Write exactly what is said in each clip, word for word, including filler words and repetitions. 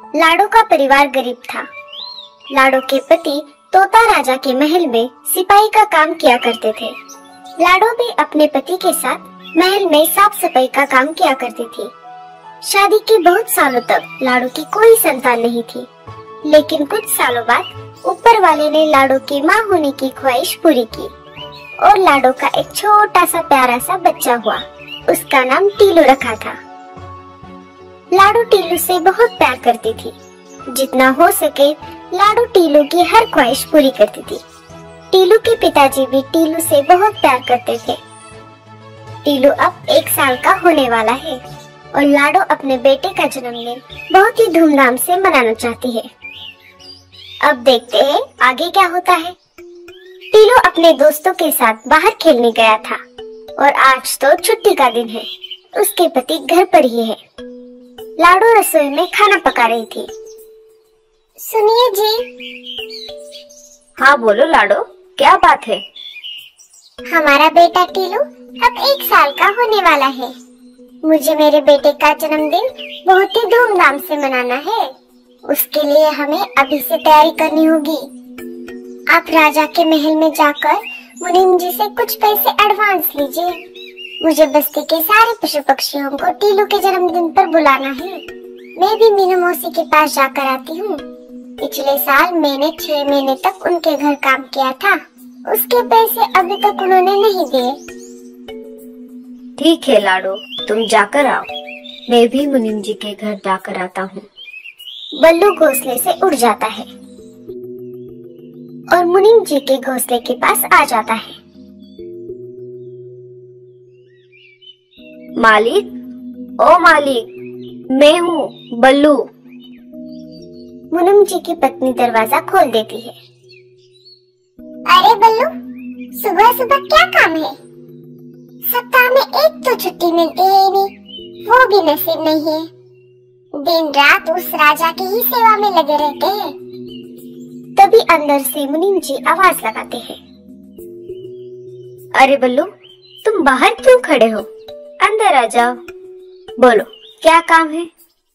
लाडो का परिवार गरीब था। लाडो के पति तोता राजा के महल में सिपाही का काम किया करते थे। लाडो भी अपने पति के साथ महल में साफ सफाई का काम किया करती थी। शादी के बहुत सालों तक लाडो की कोई संतान नहीं थी, लेकिन कुछ सालों बाद ऊपर वाले ने लाडो की माँ होने की ख्वाहिश पूरी की और लाडो का एक छोटा सा प्यारा सा बच्चा हुआ। उसका नाम टीलू रखा था। लाडो टीलू से बहुत प्यार करती थी। जितना हो सके लाडो टीलू की हर ख्वाहिश पूरी करती थी। टीलू के पिताजी भी टीलू से बहुत प्यार करते थे। टीलू अब एक साल का होने वाला है और लाडो अपने बेटे का जन्मदिन बहुत ही धूमधाम से मनाना चाहती है। अब देखते हैं आगे क्या होता है। टीलू अपने दोस्तों के साथ बाहर खेलने गया था और आज तो छुट्टी का दिन है। उसके पति घर पर ही है। लाडो रसोई में खाना पका रही थी। सुनिए जी। हाँ बोलो लाडो, क्या बात है? हमारा बेटा टीलू अब एक साल का होने वाला है। मुझे मेरे बेटे का जन्मदिन बहुत ही धूमधाम से मनाना है। उसके लिए हमें अभी से तैयारी करनी होगी। आप राजा के महल में जाकर मुनीम जी से कुछ पैसे एडवांस लीजिए। मुझे बस्ती के सारे पशु पक्षियों को टीलू के जन्मदिन पर बुलाना है। मैं भी मीनू मौसी के पास जाकर आती हूँ। पिछले साल मैंने छह महीने तक उनके घर काम किया था। उसके पैसे अभी तक उन्होंने नहीं दिए। ठीक है लाडो, तुम जाकर आओ। मैं भी मुनीम जी के घर जाकर आता हूँ। बल्लू घोंसले से उड़ जाता है और मुनीम जी के घोंसले के पास आ जाता है। मालिक, ओ मालिक, मैं हूँ बल्लू। मुनीम जी की पत्नी दरवाजा खोल देती है। अरे बल्लू, सुबह सुबह क्या काम है? सप्ताह में एक तो छुट्टी मिलती है नहीं, वो भी नसीब नहीं है। दिन रात उस राजा की ही सेवा में लगे रहते हैं। तभी अंदर से मुनीम जी आवाज लगाते हैं। अरे बल्लू, तुम बाहर क्यों खड़े हो? अंदर आ जाओ। बोलो, क्या काम है?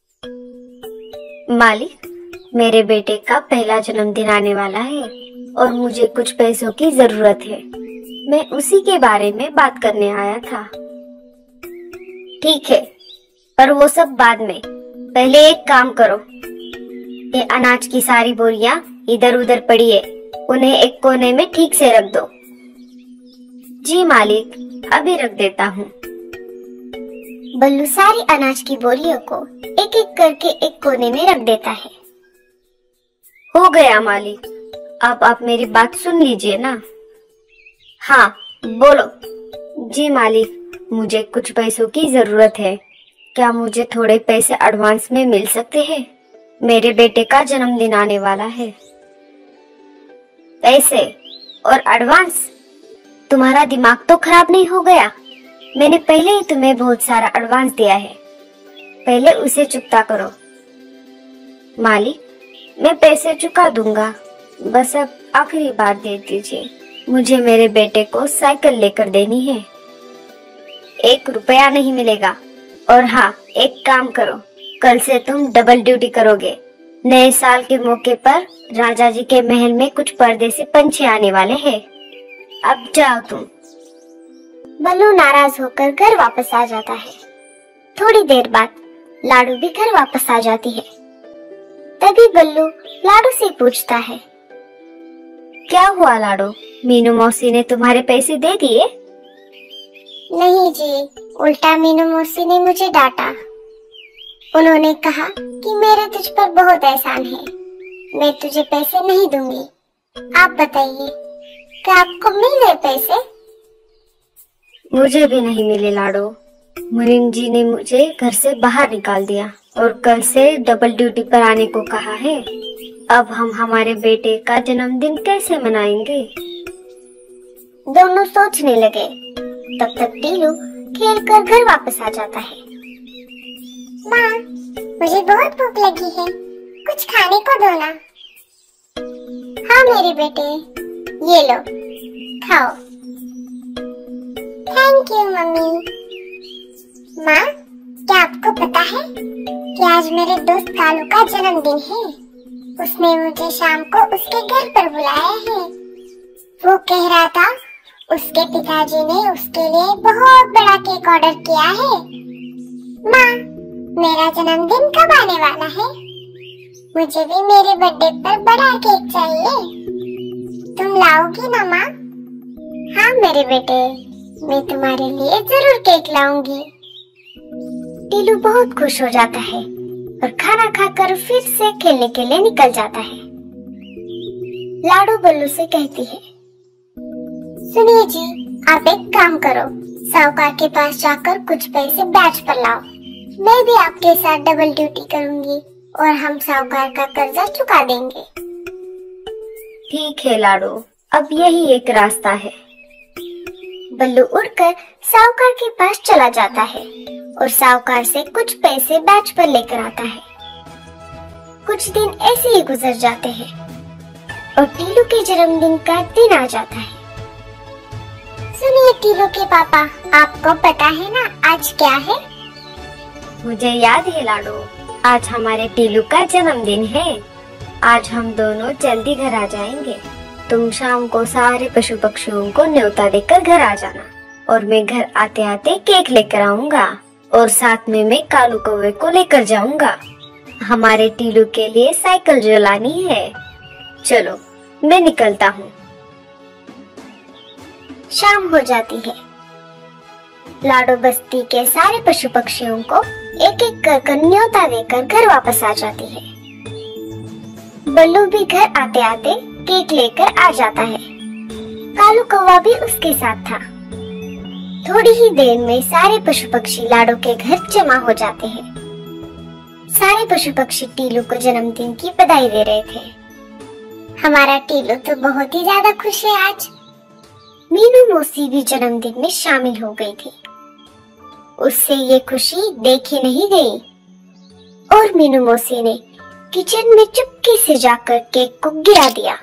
मालिक, मेरे बेटे का पहला जन्मदिन आने वाला है और मुझे कुछ पैसों की जरूरत है। मैं उसी के बारे में बात करने आया था। ठीक है, पर वो सब बाद में। पहले एक काम करो, ये अनाज की सारी बोरियां इधर उधर पड़ी है, उन्हें एक कोने में ठीक से रख दो। जी मालिक, अभी रख देता हूँ। बल्लू सारी अनाज की बोरियों को एक एक करके एक कोने में रख देता है। हो गया मालिक, अब आप मेरी बात सुन लीजिए ना। हाँ बोलो। जी मालिक, मुझे कुछ पैसों की जरूरत है। क्या मुझे थोड़े पैसे एडवांस में मिल सकते हैं? मेरे बेटे का जन्मदिन आने वाला है। पैसे और एडवांस? तुम्हारा दिमाग तो खराब नहीं हो गया? मैंने पहले ही तुम्हें बहुत सारा एडवांस दिया है, पहले उसे चुकता करो। मालिक, मैं पैसे चुका दूंगा, बस अब आखिरी बार दे दीजिए। मुझे मेरे बेटे को साइकिल लेकर देनी है। एक रुपया नहीं मिलेगा। और हाँ, एक काम करो, कल से तुम डबल ड्यूटी करोगे। नए साल के मौके पर राजा जी के महल में कुछ परदेसी पंछी आने वाले हैं। अब जाओ तुम। बल्लू नाराज होकर घर वापस आ जाता है। थोड़ी देर बाद लाडू भी घर वापस आ जाती है। तभी बल्लू लाडू से पूछता है, क्या हुआ लाडो, मीनू मौसी ने तुम्हारे पैसे दे दिए? नहीं जी, उल्टा मीनू मौसी ने मुझे डांटा। उन्होंने कहा कि मेरे तुझ पर बहुत एहसान है, मैं तुझे पैसे नहीं दूंगी। आप बताइए, क्या आपको मिल गए पैसे? मुझे भी नहीं मिले लाडो। मुनीम जी ने मुझे घर से बाहर निकाल दिया और कल से डबल ड्यूटी पर आने को कहा है। अब हम हमारे बेटे का जन्मदिन कैसे मनाएंगे? दोनों सोचने लगे। तब तक टीलू खेल कर घर वापस आ जाता है। माँ, मुझे बहुत भूख लगी है, कुछ खाने को दो ना। हाँ मेरे बेटे, ये लो, खाओ। Thank you mummy. माँ, क्या आपको पता है कि आज मेरे दोस्त कालू का जन्मदिन है। उसने मुझे शाम को उसके घर पर बुलाया है। वो कह रहा था उसके पिताजी ने उसके लिए बहुत बड़ा केक ऑर्डर किया है। माँ, मेरा जन्मदिन कब आने वाला है? मुझे भी मेरे बर्थडे पर बड़ा केक चाहिए। तुम लाओगी ना माँ? हाँ मेरे बेटे, मैं तुम्हारे लिए जरूर केक लाऊंगी। टीलू बहुत खुश हो जाता है और खाना खाकर फिर से खेलने के लिए निकल जाता है। लाडो बल्लू से कहती है, सुनिए जी, आप एक काम करो, साहूकार के पास जाकर कुछ पैसे ब्याज पर लाओ। मैं भी आपके साथ डबल ड्यूटी करूंगी और हम साहूकार का कर्जा चुका देंगे। ठीक है लाडो, अब यही एक रास्ता है। बल्लू उड़कर साहूकार के पास चला जाता है और साहूकार से कुछ पैसे ब्याज पर लेकर आता है। कुछ दिन ऐसे ही गुजर जाते हैं और टीलू के जन्मदिन का दिन आ जाता है। सुनिए टीलू के पापा, आपको पता है ना आज क्या है? मुझे याद है लाडो, आज हमारे टीलू का जन्मदिन है। आज हम दोनों जल्दी घर आ जाएंगे। तुम शाम को सारे पशु पक्षियों को न्योता देकर घर आ जाना और मैं घर आते आते केक लेकर आऊंगा और साथ में मैं कालू कौवे को लेकर जाऊंगा। हमारे टीलू के लिए साइकिल जो लानी है। चलो मैं निकलता हूँ। शाम हो जाती है। लाडो बस्ती के सारे पशु पक्षियों को एक एक कर कर न्योता देकर घर वापस आ जाती है। बल्लू भी घर आते आते केक लेकर आ जाता है। कालू कौवा भी उसके साथ था। थोड़ी ही देर में सारे पशु पक्षी लाडो के घर जमा हो जाते हैं। सारे पशु पक्षी टीलू को जन्मदिन की बधाई दे रहे थे। हमारा टीलू तो बहुत ही ज्यादा खुश है आज। मीनू मौसी भी जन्मदिन में शामिल हो गई थी। उससे ये खुशी देखी नहीं गई और मीनू मौसी ने किचन में चुपके से जाकर केक को गिरा दिया।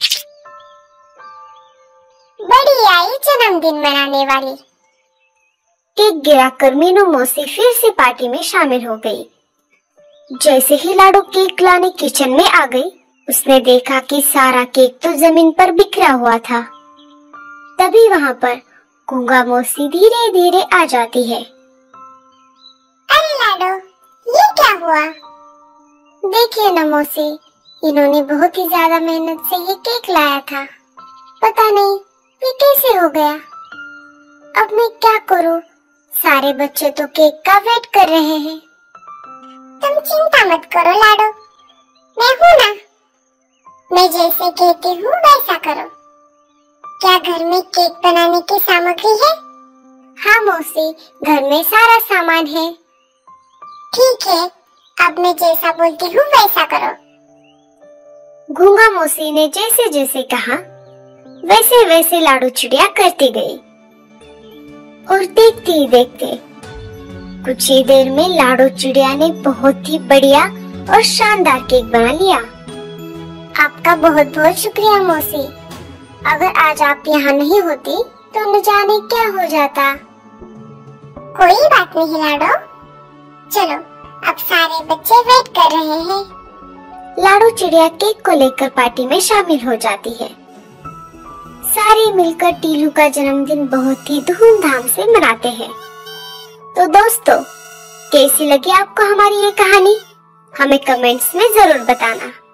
बड़ी आई जन्मदिन मनाने वाली। केक गिराकर मीनू मौसी फिर से पार्टी में शामिल हो गई। जैसे ही लाडो केक लाने किचन में आ गई, उसने देखा कि सारा केक तो जमीन पर बिखरा हुआ था। तभी वहाँ पर गूंगा मौसी धीरे धीरे आ जाती है। अरे लाडो, ये क्या हुआ? देखिए ना मौसी, इन्होंने बहुत ही ज्यादा मेहनत से ये केक लाया था। पता नहीं ये कैसे हो गया। अब मैं क्या करूं? सारे बच्चे तो केक का वेट कर रहे हैं। तुम चिंता मत करो लाडो, मैं हूं ना। मैं जैसे कहती हूँ वैसा करो। क्या घर में केक बनाने की सामग्री है? हाँ मौसी, घर में सारा सामान है। ठीक है, अब मैं जैसा बोलती हूँ वैसा करो। गूंगा मौसी ने जैसे जैसे कहा वैसे वैसे लाडो चिड़िया करती गई और देखते ही देखते कुछ ही देर में लाडो चिड़िया ने बहुत ही बढ़िया और शानदार केक बना लिया। आपका बहुत बहुत शुक्रिया मौसी। अगर आज आप यहाँ नहीं होती तो न जाने क्या हो जाता। कोई बात नहीं लाडो, चलो अब सारे बच्चे वेट कर रहे हैं। लाडो चिड़िया केक को लेकर पार्टी में शामिल हो जाती है। सारे मिलकर टीलू का जन्मदिन बहुत ही धूमधाम से मनाते हैं। तो दोस्तों, कैसी लगी आपको हमारी ये कहानी? हमें कमेंट्स में जरूर बताना।